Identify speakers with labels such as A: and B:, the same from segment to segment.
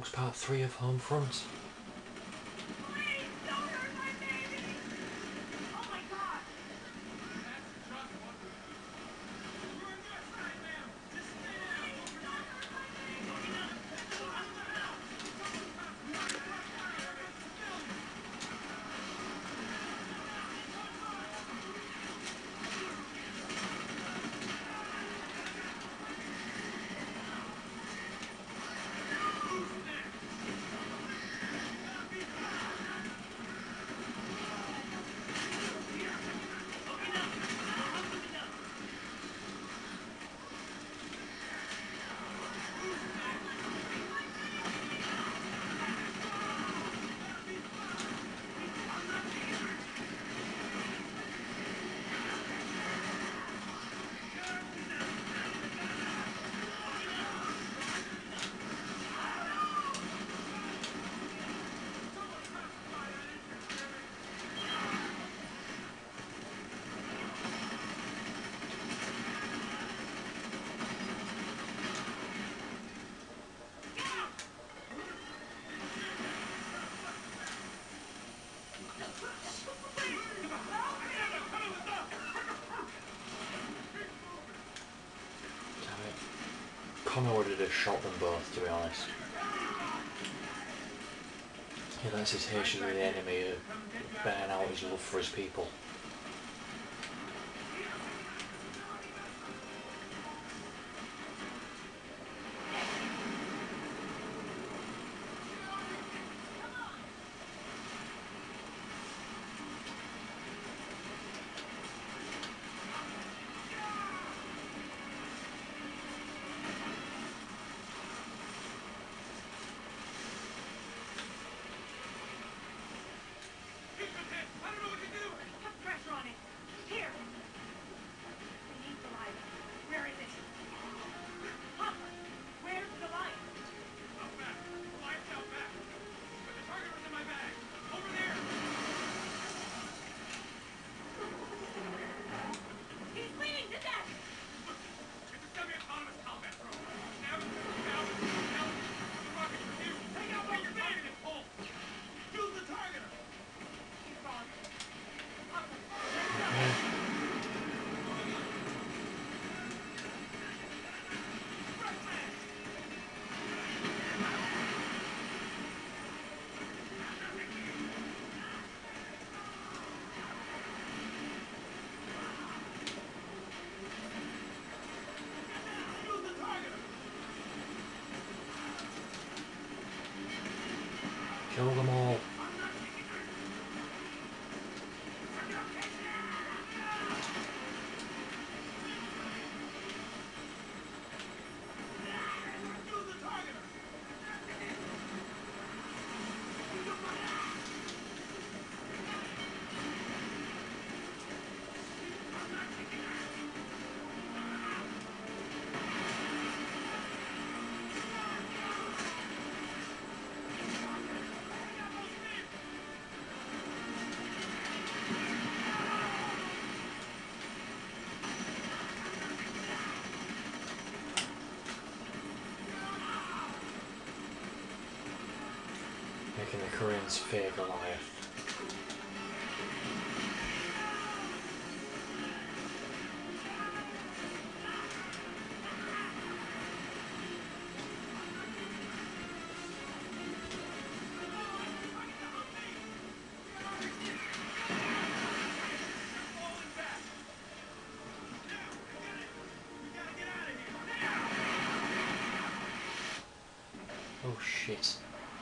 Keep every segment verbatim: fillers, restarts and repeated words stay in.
A: Dogs Part three of Homefront. Connor would have just shot them both, to be honest. He lets his hatred of the enemy burn out his love for his people. Kill them all. Making the Koreans fake alive. Oh shit.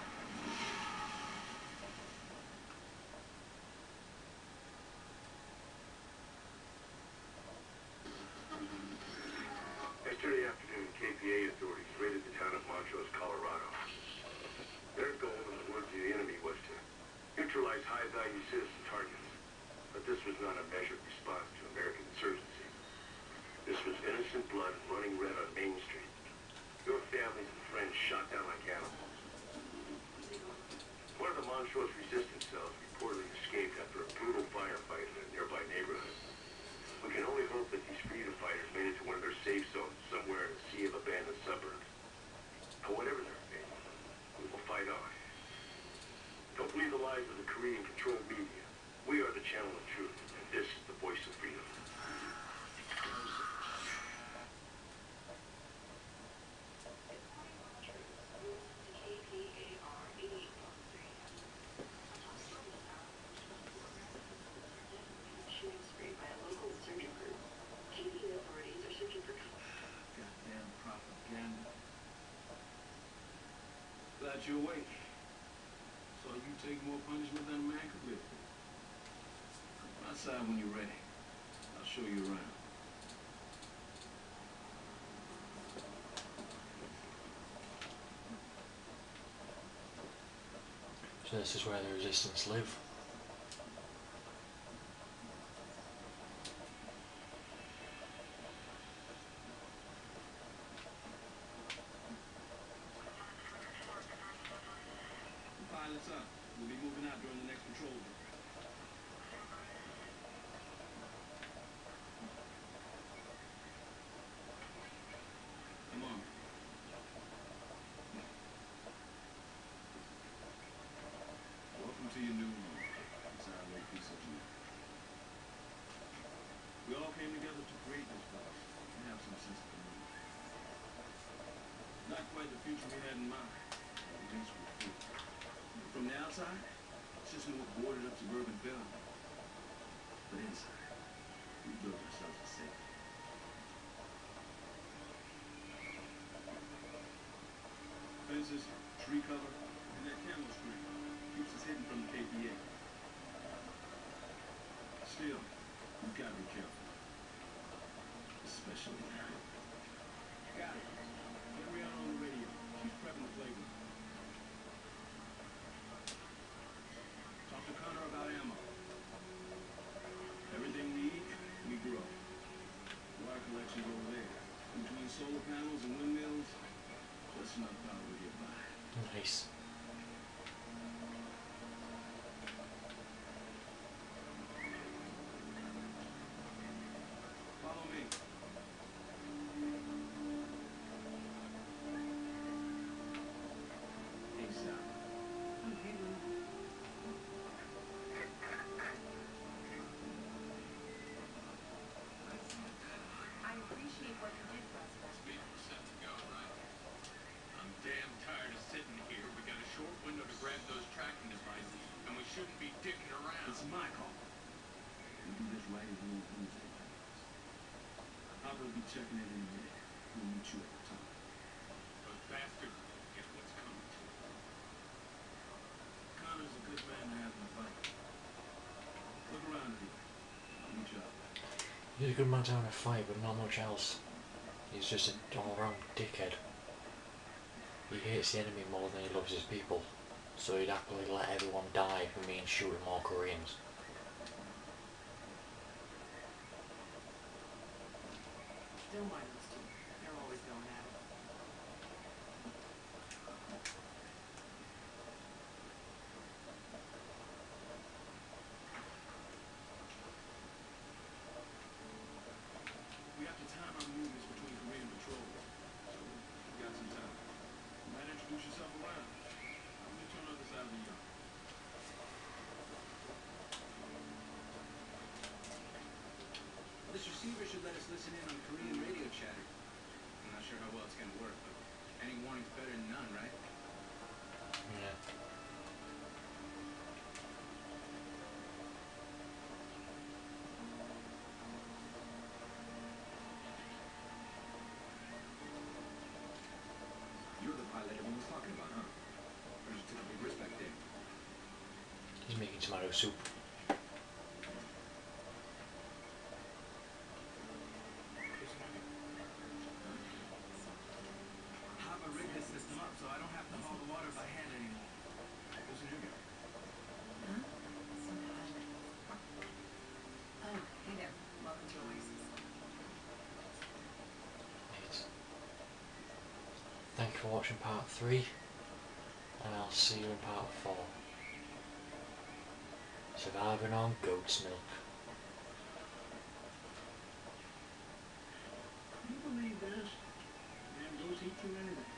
B: Yesterday afternoon, K P A authorities raided the town of Montrose, Colorado. Their goal in the words of the enemy was to neutralize high-value citizen targets. But this was not a measured response to American insurgency. This was innocent blood running red on Main Street. Your families and friends shot down like animals. One of the Montrose resistance cells reportedly escaped after a brutal firefight in a nearby neighborhood. We can only hope that these freedom fighters made it to one of their safe zones somewhere in a sea of abandoned suburbs. But whatever their fate, we will eyes of the Korean-controlled media. We are the channel of truth, and this is the voice of freedom.
C: Goddamn propaganda. Glad you're awake. So you take more punishment than a man could live with. Come outside when you're ready. I'll show you around.
A: So this is where the resistance live.
C: Pilots up. We'll be moving out during the next patrol break. Come on. Welcome to your new home. It's our little piece of you. We all came together to create this place and have some sense of community. Not quite the future we had in mind, but at least we're free. From the outside, it's just more boarded up suburban building. But inside, we built ourselves a safe. Fences, tree cover, and that camo screen keeps us hidden from the K P A. Still, we've got to be careful. Especially now. Got it. Get Rihanna on the radio. She's prepping the playground. Talk to Connor about ammo. Everything we eat, we grow. Wire collection's over there. Between solar panels and windmills, just enough power to get by.
A: Nice.
C: Follow me. Hey, Sal.
D: I appreciate what you did for us, Beth.
E: I'm damn tired of sitting here. We got a short window to grab those tracking devices, and we shouldn't be dicking around.
C: It's my call. We do this right as we won't lose it. I'll be checking in in a minute. We'll meet you at the top.
E: Those bastards will get what's coming to them.
C: Connor's a good man to have in the fight. Look around here. I'll meet you up.
A: He's a good man to have in a fight, but not much else. He's just an all-round dickhead. He hates the enemy more than he loves his people, so he'd happily let everyone die for me and shooting more Koreans.
D: Don't mind those two. They're always going at it.
C: We have to time our movements between Korean patrols. So, we got some time. You might introduce yourself around. I'll meet you on the other side of the yard.
F: This receiver should let us listen in on Korean radio chatter. I'm not sure how well it's gonna work, but any warning's better than none, right?
A: Yeah.
F: You're the pilot everyone was talking about, huh? Or just took a big risk back there?
A: He's making tomato soup.
F: I've rigged this system up so I don't have to haul the water by hand anymore. Who's the new guy?
D: Huh? Some pilot. Oh, hey there. Welcome to Oasis.
A: Right. Thank you for watching part three, and I'll see you in part four. Surviving on goat's milk.
C: Can you believe this? Damn goats eat too anything.